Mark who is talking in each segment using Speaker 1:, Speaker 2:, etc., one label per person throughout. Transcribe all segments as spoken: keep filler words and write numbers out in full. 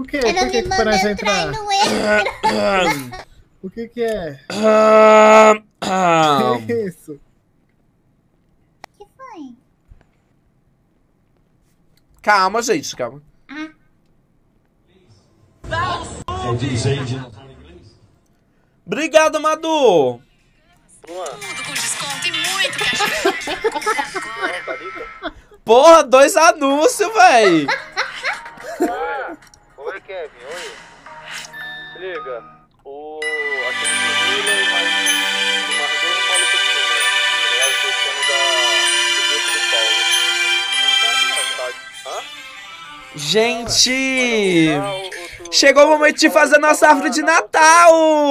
Speaker 1: quê?
Speaker 2: Ela
Speaker 1: Por que
Speaker 2: me
Speaker 1: que
Speaker 2: mandou
Speaker 1: para nós
Speaker 2: entrar e
Speaker 1: entrar?
Speaker 2: não entra.
Speaker 1: O que que é?
Speaker 3: Ah, ah.
Speaker 1: Que isso?
Speaker 2: O que foi?
Speaker 3: Calma, gente, calma.
Speaker 2: Ah,
Speaker 3: Obrigado, Madu.
Speaker 4: Tudo com desconto e muito cashback.
Speaker 3: Porra, dois anúncios, véi.
Speaker 5: Ah, oi, Kevin, oi. Se liga, o... aquele do Vila e mais... mais dois malucos de cima, tá ligado? Descendo da... do beco do Paulo. Hã?
Speaker 3: Gente,
Speaker 5: Ah, o- o- tu-
Speaker 3: chegou o momento de fazer nossa árvore de Natal.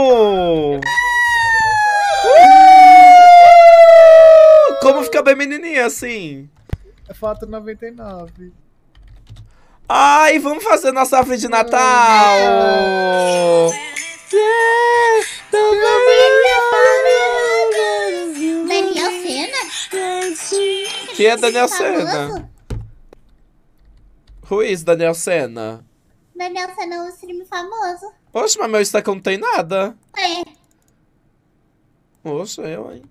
Speaker 3: Como fica bem menininha assim?
Speaker 1: Falta noventa e nove.
Speaker 3: Ai, vamos fazer nossa árvore de Natal. Yeah,
Speaker 2: Daniel Senna?
Speaker 3: Que é Daniel
Speaker 2: Famoso?
Speaker 3: Senna? Who is Daniel Senna?
Speaker 2: Daniel Senna é um stream famoso.
Speaker 3: Poxa, mas meu Instagram não tem nada.
Speaker 2: É.
Speaker 3: Poxa, eu, hein?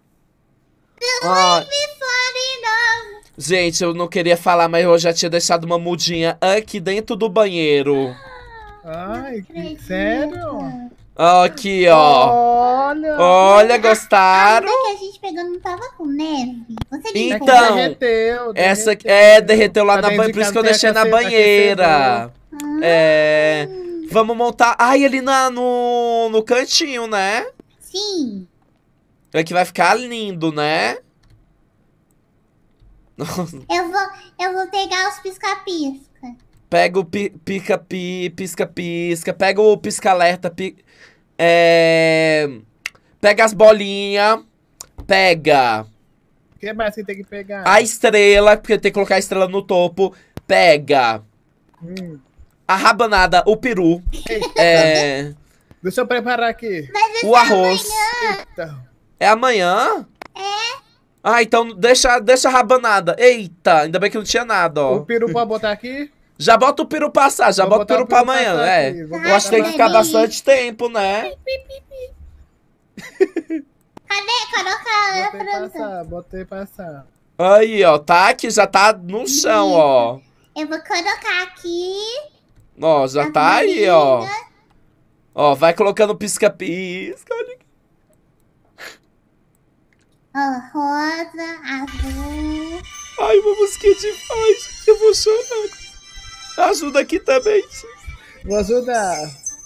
Speaker 3: Ai,
Speaker 2: Florida.
Speaker 3: gente, eu não queria falar, mas eu já tinha deixado uma mudinha aqui dentro do banheiro.
Speaker 1: Ai, que
Speaker 2: Acredito.
Speaker 1: sério?
Speaker 3: Aqui, ó.
Speaker 1: Olha.
Speaker 3: Olha,
Speaker 2: A
Speaker 3: gostaram?
Speaker 2: que a gente pegou não tava com neve. Você
Speaker 1: É
Speaker 2: limpou?
Speaker 1: que
Speaker 3: Então,
Speaker 1: derreteu,
Speaker 3: Essa
Speaker 1: derreteu.
Speaker 3: é, derreteu lá
Speaker 1: Tá
Speaker 3: na
Speaker 1: dentro
Speaker 3: banheira,
Speaker 1: de
Speaker 3: por isso que
Speaker 1: casa,
Speaker 3: eu
Speaker 1: tem
Speaker 3: deixei na
Speaker 1: aquece-
Speaker 3: banheira.
Speaker 1: aquecedor.
Speaker 3: É. Vamos montar. Ai, ali na, no, no cantinho, né?
Speaker 2: Sim.
Speaker 3: É que vai ficar lindo, né?
Speaker 2: Eu vou, eu vou pegar os pisca-pisca.
Speaker 3: Pega o pi- pica-pi, pisca-pisca. Pega o pisca-alerta. Pi, é, pega as bolinhas. Pega
Speaker 1: O que mais que tem que pegar?
Speaker 3: a estrela, porque tem que colocar a estrela no topo. Pega
Speaker 1: Hum.
Speaker 3: a rabanada, o peru.
Speaker 1: Eita.
Speaker 3: É,
Speaker 1: Deixa eu preparar aqui.
Speaker 3: o arroz.
Speaker 1: Eita.
Speaker 3: É amanhã? É. Ah, então deixa, deixa a rabanada. Eita, ainda bem que não tinha nada, ó.
Speaker 1: O peru pode botar aqui?
Speaker 3: Já bota o peru passar, já
Speaker 1: Vou
Speaker 3: bota o
Speaker 1: botar
Speaker 3: peru pra amanhã,
Speaker 1: passar
Speaker 3: é.
Speaker 1: aqui, vou
Speaker 3: Eu
Speaker 1: botar
Speaker 3: acho que tem que ficar
Speaker 2: passar.
Speaker 3: bastante tempo, né?
Speaker 2: Cadê? Coloca a
Speaker 1: Botei
Speaker 2: planta.
Speaker 1: passar, botei passar.
Speaker 3: Aí, ó, tá aqui, já tá no chão, ó.
Speaker 2: Eu vou colocar aqui.
Speaker 3: Ó, já
Speaker 2: as
Speaker 3: tá aí, ó.
Speaker 2: bolinhas.
Speaker 3: Ó, vai colocando pisca-pisca. Olha aqui.
Speaker 2: Ó, rosa, azul.
Speaker 3: Ai, uma musiquinha de paz. Eu vou chorar. Ajuda aqui também.
Speaker 1: Vou ajudar.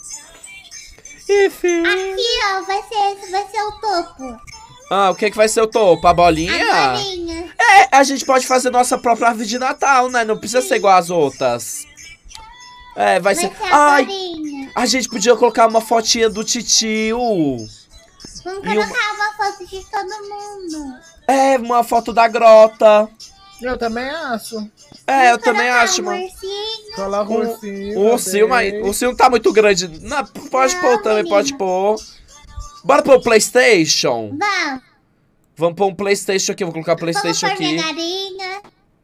Speaker 3: Enfim.
Speaker 2: Aqui, ó, vai ser esse, vai ser o topo.
Speaker 3: Ah, o que que vai ser o topo? A bolinha?
Speaker 2: A bolinha.
Speaker 3: É, a gente pode fazer nossa própria árvore de Natal, né? Não precisa ser igual às outras. É, vai
Speaker 2: Vai
Speaker 3: ser...
Speaker 2: ser a
Speaker 3: Ai,
Speaker 2: bolinha.
Speaker 3: a gente podia colocar uma fotinha do titio.
Speaker 2: Vamos
Speaker 3: E uma-
Speaker 2: colocar uma foto de todo mundo.
Speaker 3: É, uma foto da grota.
Speaker 1: Eu também acho.
Speaker 3: É, eu
Speaker 2: Vamos
Speaker 3: também
Speaker 2: colocar
Speaker 3: acho,
Speaker 2: um
Speaker 3: mano.
Speaker 2: ursinho.
Speaker 1: Coloca o
Speaker 3: Um-
Speaker 1: ursinho.
Speaker 3: O ursinho, mas
Speaker 1: também.
Speaker 3: o ursinho não tá muito grande. Não, pode
Speaker 2: Não,
Speaker 3: pôr também,
Speaker 2: menina.
Speaker 3: pode pôr. Bora pôr o PlayStation?
Speaker 2: Vamos.
Speaker 3: Vamos pôr um PlayStation aqui, vou colocar o
Speaker 2: Vamos
Speaker 3: PlayStation
Speaker 2: pôr
Speaker 3: aqui.
Speaker 2: minha galinha.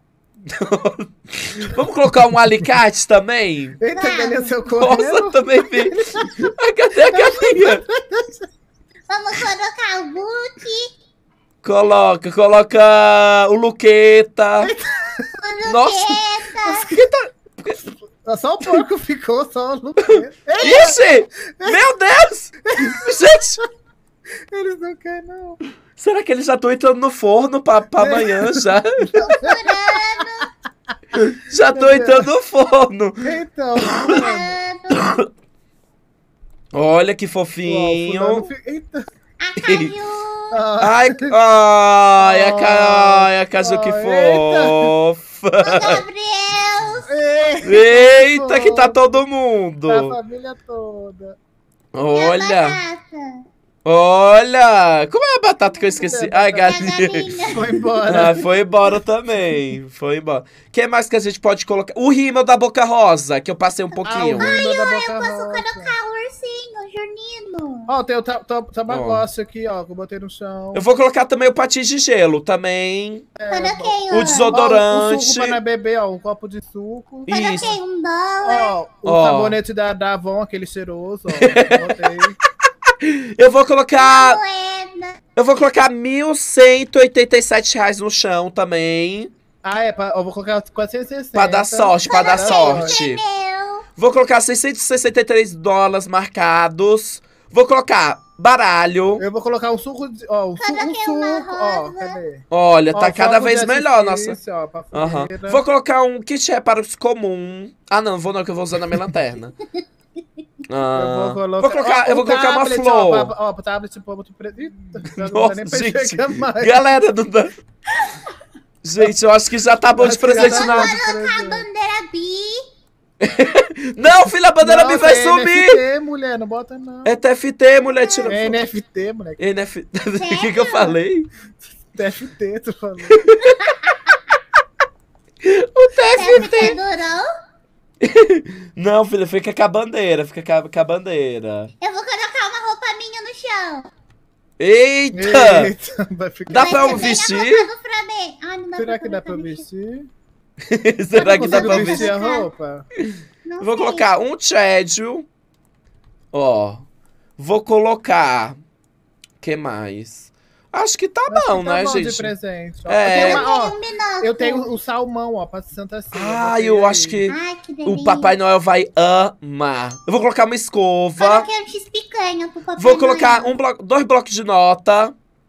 Speaker 3: Vamos colocar um alicate também?
Speaker 1: Eita,
Speaker 2: Vamos.
Speaker 1: galinha, seu
Speaker 3: Nossa,
Speaker 1: correndo.
Speaker 3: também vi. Ah, cadê a galinha?
Speaker 2: Vamos colocar o Gucci.
Speaker 3: Coloca, coloca o Luqueta.
Speaker 2: O
Speaker 3: Nossa.
Speaker 2: Luqueta.
Speaker 3: Que tá...
Speaker 1: Só o porco ficou, só o Lucas.
Speaker 3: Ixi! Meu Deus! Gente!
Speaker 1: Eles não querem, não.
Speaker 3: Será que eles já estão entrando no forno pra, pra amanhã já? Já tô entrando no forno.
Speaker 1: Então,
Speaker 2: Fulano.
Speaker 3: Olha que
Speaker 1: Ó, o
Speaker 3: fofinho.
Speaker 1: fulano fica- Eita.
Speaker 2: A Caju.
Speaker 1: Ah,
Speaker 3: Ai, ai, a, ca... ai, a Caju que
Speaker 1: Oh,
Speaker 3: fofa.
Speaker 2: O Gabriel.
Speaker 3: Eita, que tá todo mundo.
Speaker 1: A família toda.
Speaker 2: E a
Speaker 3: Olha.
Speaker 2: Batata.
Speaker 3: Olha! Como é a batata que eu esqueci? Ai,
Speaker 2: É a
Speaker 3: galinha.
Speaker 2: galinha.
Speaker 1: Foi embora.
Speaker 3: Ah, foi embora também. Foi embora. O que mais que a gente pode colocar? O rímel da Boca Rosa, que eu passei um
Speaker 1: Ah,
Speaker 3: pouquinho.
Speaker 1: o rímel da boca
Speaker 2: Eu posso
Speaker 1: rosa.
Speaker 2: colocar o ursinho, o Junino.
Speaker 1: Ó, tem o ta- ta- Tamagotchi aqui, ó, que eu botei no chão.
Speaker 3: Eu vou colocar também o patins de gelo. Também.
Speaker 2: Coloquei
Speaker 3: O
Speaker 2: ó.
Speaker 3: desodorante.
Speaker 1: Ó, o suco pra não beber, ó, um copo de suco.
Speaker 3: Isso.
Speaker 2: Coloquei um dólar.
Speaker 1: Ó, o
Speaker 3: Ó.
Speaker 1: sabonete da, da Avon, aquele cheiroso, ó. Botei.
Speaker 3: Eu vou colocar.
Speaker 2: Moeda.
Speaker 3: Eu vou colocar mil cento e oitenta e sete reais no chão também.
Speaker 1: Ah, é, pra, eu vou colocar quatrocentos e sessenta.
Speaker 3: Pra dar sorte, pra dar sorte.
Speaker 2: Pneu.
Speaker 3: Vou colocar seiscentos e sessenta e três dólares marcados. Vou colocar baralho.
Speaker 1: Eu vou colocar um suco, de, ó, um, su, um
Speaker 2: Coloquei uma
Speaker 1: suco, ó,
Speaker 2: rosa.
Speaker 1: cadê?
Speaker 3: Olha, tá
Speaker 1: Ó,
Speaker 3: cada
Speaker 1: fogo
Speaker 3: vez
Speaker 1: de
Speaker 3: melhor, nossa.
Speaker 1: artifício, ó, pra
Speaker 3: Aham.
Speaker 1: fogueira.
Speaker 3: Vou colocar um kit reparos comum. Ah, não, vou não, que eu vou usar na minha lanterna. Ah,
Speaker 1: Eu vou colocar,
Speaker 3: vou colocar-
Speaker 1: ó,
Speaker 3: eu vou
Speaker 1: o
Speaker 3: colocar uma
Speaker 1: tablet,
Speaker 3: flor.
Speaker 1: Ó, pra, ó, pro tablet, pô, boto preto. Eita, não dá
Speaker 3: Nossa,
Speaker 1: nem pra
Speaker 3: gente.
Speaker 1: enxergar mais.
Speaker 3: Galera, não dá. Gente, eu acho que já tá bom de
Speaker 1: Acho que já
Speaker 3: presente
Speaker 1: tá
Speaker 3: na.
Speaker 1: bom de
Speaker 2: A
Speaker 1: presente.
Speaker 2: bandeira bi.
Speaker 3: Não, filha, a bandeira
Speaker 1: Não,
Speaker 3: B vai
Speaker 1: é
Speaker 3: sumir.
Speaker 1: N F T, mulher, não bota não.
Speaker 3: É T F T, mulher, tira.
Speaker 1: É N F T, moleque.
Speaker 3: N F T. O que, que eu falei?
Speaker 1: T F T, tu falou.
Speaker 3: O T F T.
Speaker 2: Você durou?
Speaker 3: Não, filha, fica com a bandeira, fica com a, com a bandeira.
Speaker 2: Eu vou colocar uma roupa minha no chão.
Speaker 3: Eita!
Speaker 1: Eita, vai ficar.
Speaker 3: Dá
Speaker 2: Vai
Speaker 3: pra
Speaker 2: ser
Speaker 3: eu
Speaker 2: bem a
Speaker 3: vestir?
Speaker 2: roupa do Flamengo. Ai, não dá
Speaker 1: Será
Speaker 2: pra
Speaker 1: que dá pra
Speaker 2: colocar no chão.
Speaker 1: vestir?
Speaker 3: Será que dá
Speaker 1: Consigo
Speaker 3: pra
Speaker 1: vestir
Speaker 3: vestir?
Speaker 1: a roupa?
Speaker 2: Não
Speaker 3: Vou
Speaker 2: sei.
Speaker 3: colocar um Chedio. Ó. Vou colocar. Que mais? Acho que tá
Speaker 1: Acho
Speaker 3: bom,
Speaker 1: que tá
Speaker 3: né,
Speaker 1: bom de
Speaker 3: gente?
Speaker 1: presente. Ó,
Speaker 3: É.
Speaker 1: eu
Speaker 2: Eu
Speaker 1: tenho, uma, ó,
Speaker 2: tenho um binóculo.
Speaker 1: eu tenho o salmão, ó, pra Santa Ceia.
Speaker 3: Ah,
Speaker 1: botei
Speaker 3: eu
Speaker 1: aí.
Speaker 3: acho que
Speaker 2: Ai, que delícia.
Speaker 3: o Papai Noel vai amar. Eu vou colocar uma escova.
Speaker 2: Coloquei um X-picanha pro papai
Speaker 3: Vou colocar
Speaker 2: Noel.
Speaker 3: um bloco, dois blocos de nota.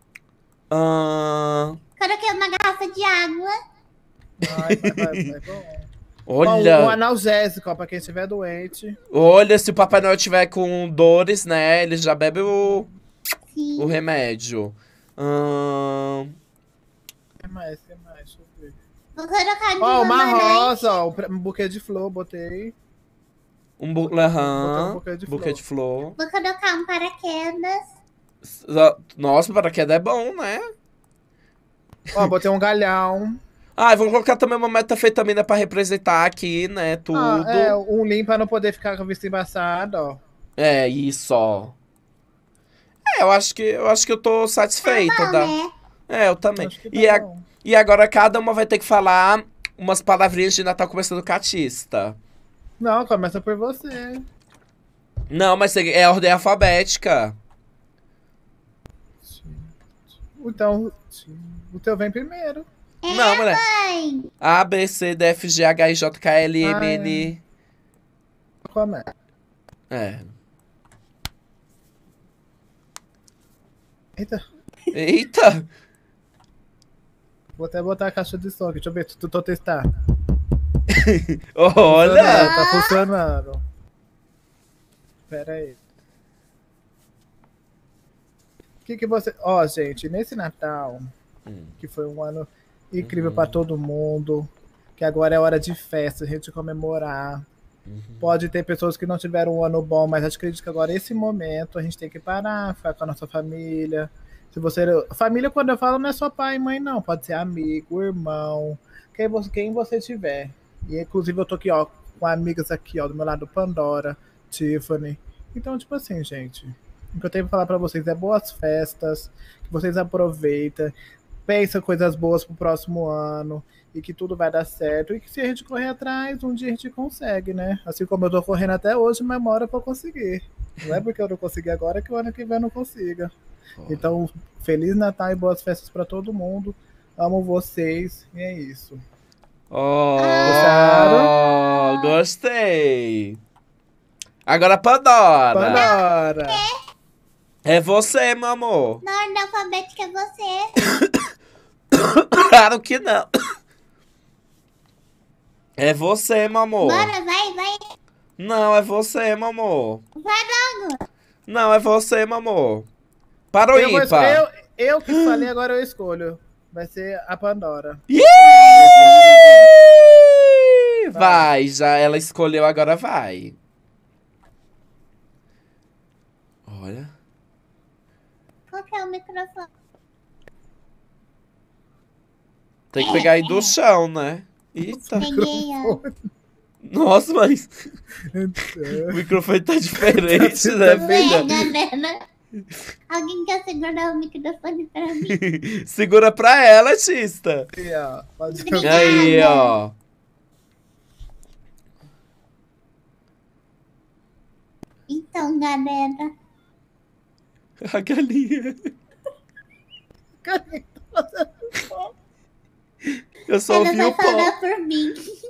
Speaker 3: Ahn,
Speaker 2: Coloquei uma garrafa de água.
Speaker 1: Vai, vai, vai, vai, bom. Ó, um
Speaker 3: olha,
Speaker 1: analgésico, ó, pra quem estiver doente.
Speaker 3: olha, se o Papai Noel tiver com dores, né, ele já bebe o,
Speaker 2: Sim.
Speaker 3: o remédio. Ahn,
Speaker 1: O que mais? O que mais? Deixa eu ver.
Speaker 2: Vou colocar de
Speaker 1: Ó, uma
Speaker 2: banana.
Speaker 1: rosa, ó, um buquê de flor, botei.
Speaker 3: um bu
Speaker 1: Botar
Speaker 3: aham,
Speaker 1: um buquê de
Speaker 3: buquê de flor.
Speaker 2: Vou colocar um paraquedas.
Speaker 3: Nossa, o paraquedas é bom, né?
Speaker 1: Ó, botei um galhão.
Speaker 3: Ah, eu vou colocar também uma metafetamina pra representar aqui, né, tudo.
Speaker 1: Ah, é, um limpo pra não poder ficar com a vista embaçada, ó.
Speaker 3: É, isso, ó. É, eu acho que eu acho que eu tô satisfeito,
Speaker 2: Bom,
Speaker 3: tá?
Speaker 2: né?
Speaker 3: É, eu também.
Speaker 1: Acho que tá
Speaker 3: E, a-
Speaker 1: bom.
Speaker 3: e agora cada uma vai ter que falar umas palavrinhas de Natal começando com catista.
Speaker 1: Não, começa por você.
Speaker 3: Não, mas tem- é ordem alfabética.
Speaker 1: Então, o teu vem primeiro.
Speaker 2: É,
Speaker 3: Não, mulher.
Speaker 2: mãe.
Speaker 3: A, B, C, D, F, G, H, I, J, K, L, M, N.
Speaker 1: Começa.
Speaker 3: É.
Speaker 1: Eita,
Speaker 3: Eita!
Speaker 1: vou até botar a caixa de som aqui. Deixa eu ver, tu, tu, tu testar.
Speaker 3: Olha!
Speaker 1: Tá funcionando. Pera aí. O que que você... Ó, gente, nesse Natal,
Speaker 3: Hum.
Speaker 1: que foi um ano incrível pra todo mundo, que agora é hora de festa, a gente comemorar.
Speaker 3: Uhum.
Speaker 1: Pode ter pessoas que não tiveram um ano bom, mas acredito que agora, esse momento, a gente tem que parar, ficar com a nossa família. Se você... Família, quando eu falo, não é só pai e mãe, não. Pode ser amigo, irmão, quem você, quem você tiver. E, inclusive, eu tô aqui, ó, com amigas aqui, ó, do meu lado, Pandora, Tiffany. Então, tipo assim, gente, o que eu tenho pra falar pra vocês é boas festas, que vocês aproveitem, pensem coisas boas pro próximo ano, e que tudo vai dar certo, e que se a gente correr atrás, um dia a gente consegue, né? Assim como eu tô correndo até hoje, mas uma hora eu vou conseguir. Não é porque eu não consegui agora que o ano que vem eu não consiga. Então, Feliz Natal e boas festas pra todo mundo. Amo vocês, e é isso.
Speaker 3: Oh,
Speaker 1: Gostaram?
Speaker 3: gostei. Agora Pandora.
Speaker 1: Pandora!
Speaker 3: É você, meu amor.
Speaker 2: Na ordem alfabética é você.
Speaker 3: Claro que não. É você, meu amor.
Speaker 2: Bora, vai, vai.
Speaker 3: Não, é você, meu amor.
Speaker 2: Vai logo.
Speaker 3: Não, é você, meu amor. Para o
Speaker 1: Eu, vou
Speaker 3: ímpar.
Speaker 1: escolher- eu, eu que falei, agora eu escolho. Vai ser a Pandora.
Speaker 3: Ih! Vai, já ela escolheu, agora vai. Olha.
Speaker 2: o microfone.
Speaker 3: Tem que pegar aí do chão, né? Eita.
Speaker 2: Peguei, ó.
Speaker 3: Nossa, mas o microfone tá diferente, né,
Speaker 2: Ué,
Speaker 3: filha?
Speaker 2: galera. Alguém quer segurar o microfone pra mim?
Speaker 3: Segura pra ela, Tista.
Speaker 1: Aí, ó. Pode
Speaker 2: Obrigada.
Speaker 3: Aí, ó.
Speaker 2: Então, galera.
Speaker 3: A galinha. Eu só
Speaker 2: Ela
Speaker 3: ouvi
Speaker 2: vai
Speaker 3: o pó.
Speaker 2: falar por mim.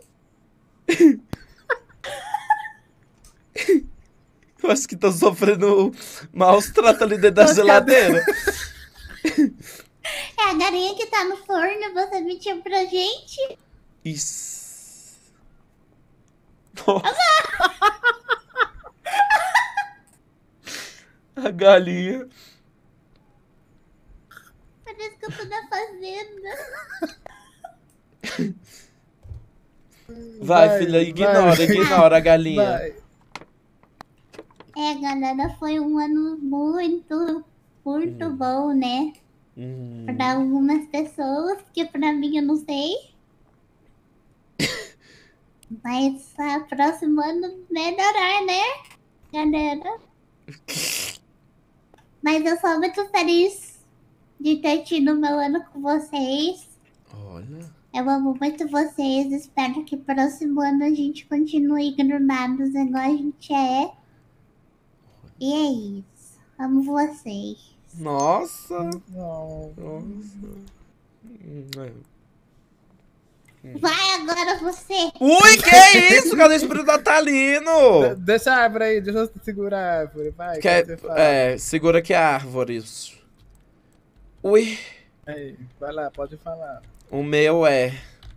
Speaker 3: Eu acho que tô sofrendo maus tratos ali dentro da
Speaker 1: Mas
Speaker 3: geladeira.
Speaker 2: É a galinha que tá no forno, você mentiu pra gente?
Speaker 3: Isso. Nossa. A galinha.
Speaker 2: Parece que eu tô na fazenda.
Speaker 3: Vai,
Speaker 1: Vai,
Speaker 3: filha, ignora,
Speaker 1: vai.
Speaker 3: ignora a galinha.
Speaker 1: Vai.
Speaker 2: É, galera, foi um ano muito, muito
Speaker 3: Hum.
Speaker 2: bom, né?
Speaker 3: Hum.
Speaker 2: Pra algumas pessoas, que pra mim eu não sei. Mas a próximo ano melhorar, né, galera? Mas eu sou muito feliz de ter tido meu ano com vocês.
Speaker 3: Olha.
Speaker 2: Eu amo muito vocês. Espero que próximo ano a gente continue grudados igual a gente é. E é isso. Amo vocês.
Speaker 3: Nossa.
Speaker 1: Não.
Speaker 3: Nossa. Hum, é.
Speaker 2: Vai agora você.
Speaker 3: Ui, que é isso? Cadê o espírito
Speaker 1: De-
Speaker 3: natalino?
Speaker 1: Deixa a árvore aí, deixa eu segurar a árvore. Vai,
Speaker 3: Quer,
Speaker 1: que você fala.
Speaker 3: é, segura aqui a árvore. Ui.
Speaker 1: Aí, vai lá, pode falar.
Speaker 3: O meu é.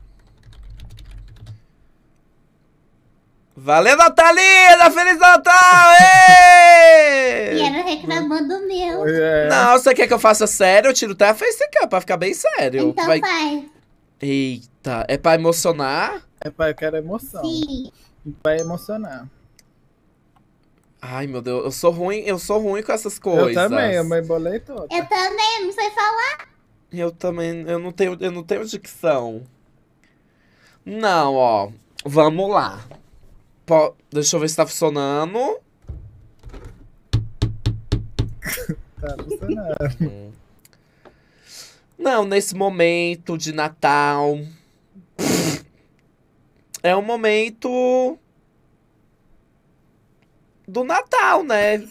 Speaker 3: Valeu, Natalina! Feliz Natal! Ê!
Speaker 2: E era reclamando do meu.
Speaker 1: É,
Speaker 3: Não, você quer que eu faça sério? Eu tiro até a facecam pra ficar bem sério.
Speaker 2: Então
Speaker 3: Vai-
Speaker 2: faz.
Speaker 3: Eita, é pra emocionar?
Speaker 1: é pra eu quero emoção.
Speaker 2: Sim.
Speaker 1: Vai emocionar.
Speaker 3: Ai, meu Deus, eu sou ruim, eu sou ruim com essas coisas.
Speaker 1: Eu também, eu me embolei toda.
Speaker 2: Eu também, não sei falar.
Speaker 3: Eu também, eu não tenho, eu não tenho dicção. Não, ó, vamos lá. Po- Deixa eu ver se tá funcionando.
Speaker 1: Tá funcionando.
Speaker 3: Não, nesse momento de Natal. É um momento do Natal, né?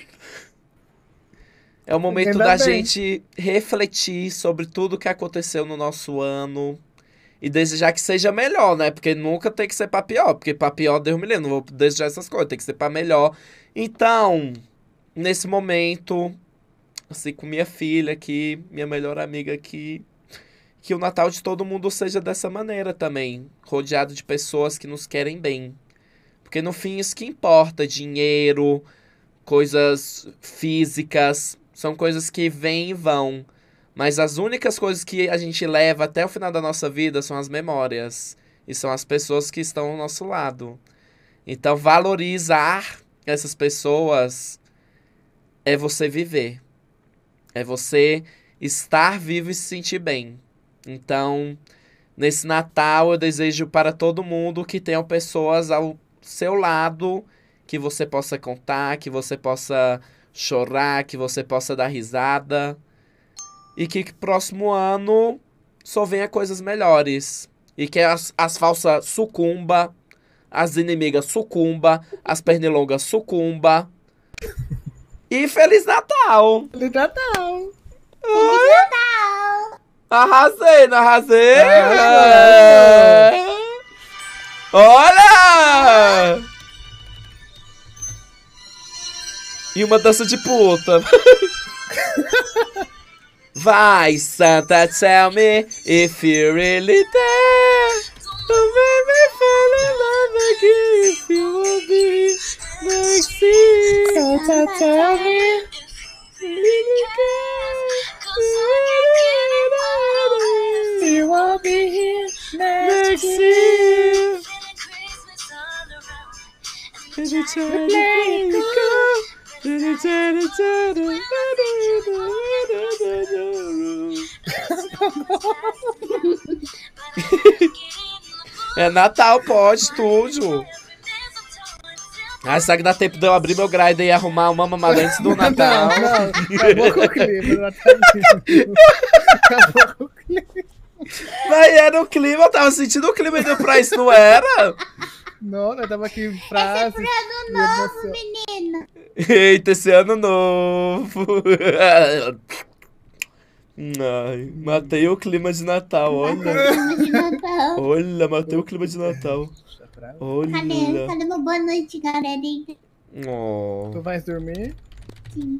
Speaker 3: É o momento
Speaker 1: Ainda
Speaker 3: da
Speaker 1: bem.
Speaker 3: gente refletir sobre tudo que aconteceu no nosso ano e desejar que seja melhor, né? Porque nunca tem que ser pra pior, porque pra pior, Deus me livre, não vou desejar essas coisas, tem que ser pra melhor. Então, nesse momento, assim, com minha filha aqui, minha melhor amiga aqui, que o Natal de todo mundo seja dessa maneira também, rodeado de pessoas que nos querem bem. Porque no fim isso que importa, dinheiro, coisas físicas, são coisas que vêm e vão. Mas as únicas coisas que a gente leva até o final da nossa vida são as memórias. E são as pessoas que estão ao nosso lado. Então valorizar essas pessoas é você viver. É você estar vivo e se sentir bem. Então, nesse Natal eu desejo para todo mundo que tenham pessoas ao seu lado, que você possa contar, que você possa chorar, que você possa dar risada. E que, que próximo ano só venha coisas melhores. E que as, as falsas sucumba, as inimigas sucumba, as pernilongas sucumba. E Feliz Natal!
Speaker 1: Feliz Natal!
Speaker 2: Natal!
Speaker 3: Arrasei, não arrasei?
Speaker 1: Arrasou.
Speaker 3: É. Olha! E uma dança de puta. Vai, Santa, tell me if you really there. Don't make me fall in love again if you will be next year.
Speaker 2: Santa, tell
Speaker 3: me. Really care.
Speaker 1: You won't be here
Speaker 3: Next year. And you try to play it cool. And you try to try to- É Natal, pode, tudo. Ah, será que dá tempo de eu abrir meu grinder e arrumar uma mamada antes do Natal?
Speaker 1: Não, não. Acabou com o clima. Natalino. Acabou com o clima.
Speaker 3: Mas era o clima, eu tava sentindo o clima indo pra isso, não era?
Speaker 1: Não, nós tava aqui em frase.
Speaker 2: Esse é pro ano novo, menina.
Speaker 3: Eita, esse ano novo. Ai, matei o clima de Natal, olha.
Speaker 2: Clima de Natal.
Speaker 3: Olha, matei o clima de Natal.
Speaker 2: Cadê?
Speaker 3: Olha.
Speaker 2: Cadê meu boa noite, galerinha?
Speaker 3: Oh.
Speaker 1: Tu vais dormir?
Speaker 2: Sim.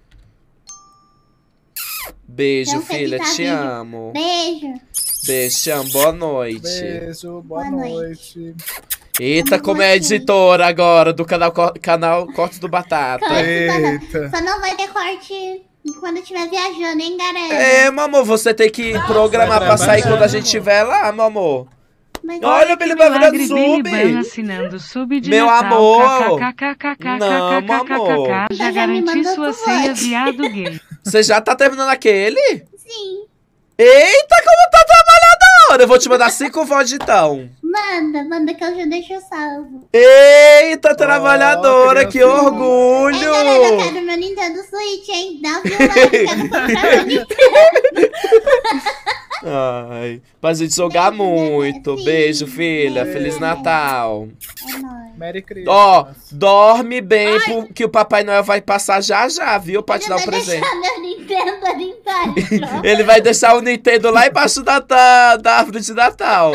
Speaker 3: Beijo,
Speaker 2: Então,
Speaker 3: filha,
Speaker 2: feliz
Speaker 3: te
Speaker 2: Natal.
Speaker 3: amo.
Speaker 2: Beijo.
Speaker 3: Beijo, te amo, boa noite.
Speaker 1: Beijo, boa,
Speaker 2: Boa
Speaker 1: noite.
Speaker 2: noite.
Speaker 3: Eita,
Speaker 2: Amo
Speaker 3: como é
Speaker 2: você.
Speaker 3: editora agora do canal, Co- canal Cortes do Batata.
Speaker 2: Corte
Speaker 1: Eita.
Speaker 2: Só não vai ter corte quando eu estiver viajando, hein, galera?
Speaker 3: É, meu amor, você tem que programar
Speaker 1: vai
Speaker 3: pra sair
Speaker 1: trabalhar,
Speaker 3: quando a
Speaker 1: meu
Speaker 3: gente
Speaker 1: amor.
Speaker 3: estiver lá, meu amor.
Speaker 2: Mas
Speaker 3: Olha, Billy vai virando
Speaker 6: Milagre,
Speaker 3: sub.
Speaker 6: Billy Ban assinando sub de
Speaker 3: Meu
Speaker 6: Natal.
Speaker 3: amor.
Speaker 6: KKKKKKKKKK.
Speaker 3: Não, meu amor.
Speaker 6: Já
Speaker 2: Já me
Speaker 6: garanti
Speaker 2: mandou
Speaker 6: sua
Speaker 2: pro
Speaker 6: ceia,
Speaker 2: vote.
Speaker 6: viado gay.
Speaker 3: Você já tá terminando aquele?
Speaker 2: sim.
Speaker 3: Eita, como tá trabalhadora! Eu vou te mandar cinco votos então.
Speaker 2: Manda, manda que eu já deixo salvo.
Speaker 3: Eita, trabalhadora,
Speaker 1: que
Speaker 3: que
Speaker 1: gracinha.
Speaker 3: orgulho!
Speaker 2: Ei, galera, eu quero meu Nintendo Switch, hein? Dá um like, eu quero comprar meu Nintendo.
Speaker 3: Ai, pra gente jogar
Speaker 2: Beijo, bebê.
Speaker 3: muito.
Speaker 2: Sim.
Speaker 3: Beijo, filha.
Speaker 2: Beijo,
Speaker 3: Feliz
Speaker 2: bebê.
Speaker 3: Natal.
Speaker 2: É nóis.
Speaker 1: Merry Christmas.
Speaker 3: Ó, dorme bem, pro- que o Papai Noel vai passar já já, viu? Pra te dar o
Speaker 2: Vai
Speaker 3: presente.
Speaker 2: deixar meu Nintendo ali embaixo.
Speaker 3: Ele vai deixar o Nintendo lá embaixo da, da, da árvore de Natal.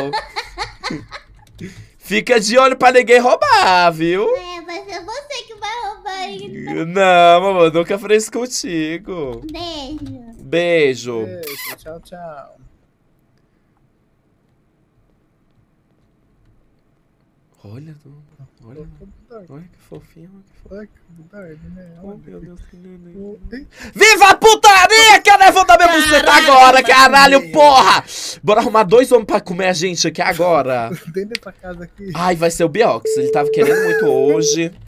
Speaker 3: Fica de olho pra ninguém roubar, viu?
Speaker 2: É, vai ser você que vai roubar ainda.
Speaker 3: Não, mamãe, nunca falei isso contigo.
Speaker 2: Beijo.
Speaker 3: Beijo.
Speaker 1: Beijo, tchau, tchau.
Speaker 3: Olha, olha, olha que fofinho. Olha que fofinho. Oh, meu Deus, que lindo. Viva a putaria que eu levanto a minha buceta agora, caralho, porra! Bora arrumar dois homens pra comer a gente aqui agora.
Speaker 1: Dentro dessa casa aqui.
Speaker 3: Ai, vai ser o Biox, ele tava querendo muito hoje.